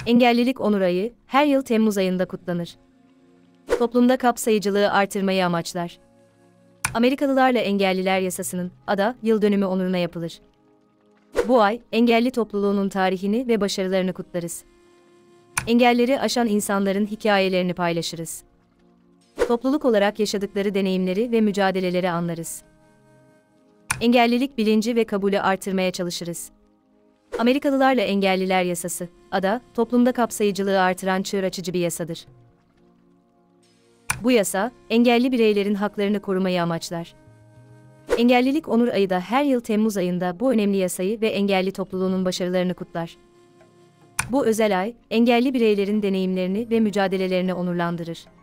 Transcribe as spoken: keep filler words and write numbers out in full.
Engellilik Onur Ayı, her yıl Temmuz ayında kutlanır. Toplumda kapsayıcılığı artırmayı amaçlar. Amerikalılarla Engelliler Yasası'nın A D A yıl dönümü onuruna yapılır. Bu ay, engelli topluluğunun tarihini ve başarılarını kutlarız. Engelleri aşan insanların hikayelerini paylaşırız. Topluluk olarak yaşadıkları deneyimleri ve mücadeleleri anlarız. Engellilik bilinci ve kabulü artırmaya çalışırız. Amerikalılarla Engelliler Yasası, A D A, toplumda kapsayıcılığı artıran çığır açıcı bir yasadır. Bu yasa, engelli bireylerin haklarını korumayı amaçlar. Engellilik Onur Ayı da her yıl Temmuz ayında bu önemli yasayı ve engelli topluluğunun başarılarını kutlar. Bu özel ay, engelli bireylerin deneyimlerini ve mücadelelerini onurlandırır.